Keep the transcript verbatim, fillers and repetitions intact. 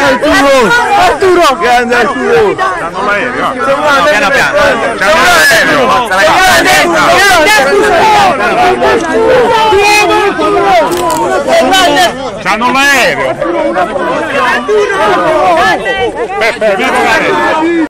Arturo! Arturo! Grande Arturo! C'hanno l'aereo! Piano piano! C'hanno l'aereo! C'hanno l'aereo! Peppe, vieni l'aereo!